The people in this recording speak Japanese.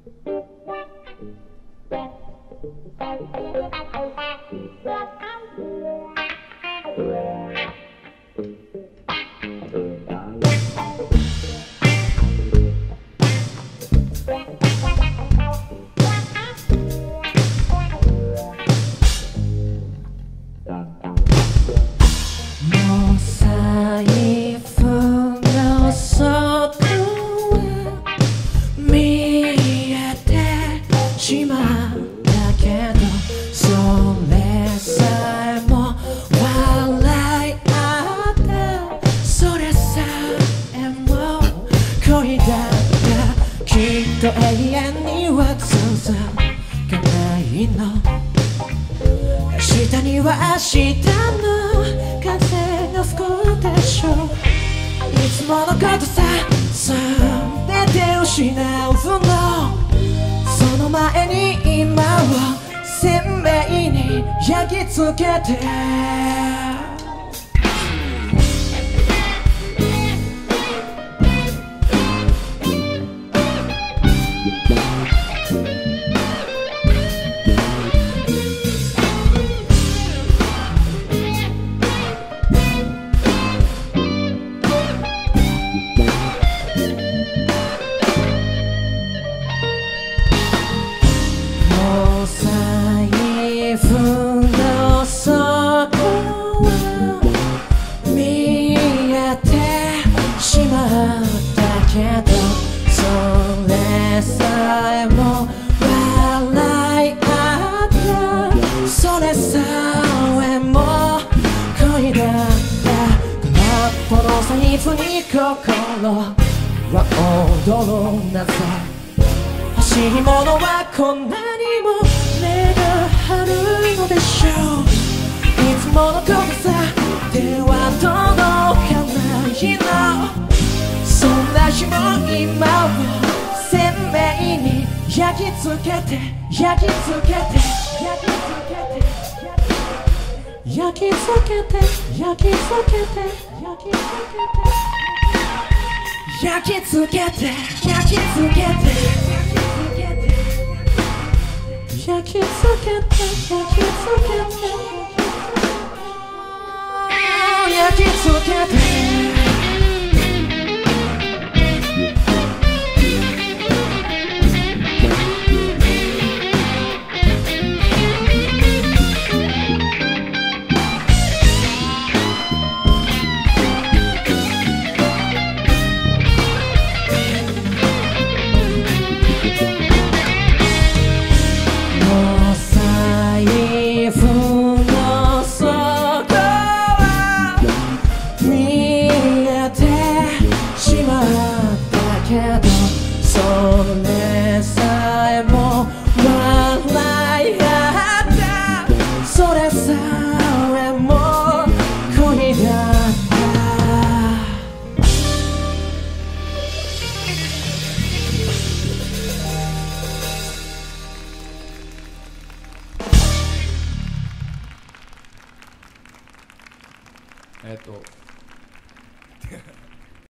永遠には続かないの。明日には明日の風が吹くでしょう。いつものことさ、全て失うの。その前に今を鮮明に焼き付けて財布に心は踊るなぜ。欲しいものはこんなにも値が張るのでしょう。いつものことさ、手は届かないの。そんな日も今を鮮明に焼き付けて焼き付けて焼き付けて焼き付けて焼き付けて焼き付けて焼き付けて焼き付けて焼き付けて焼き付けて焼き付けて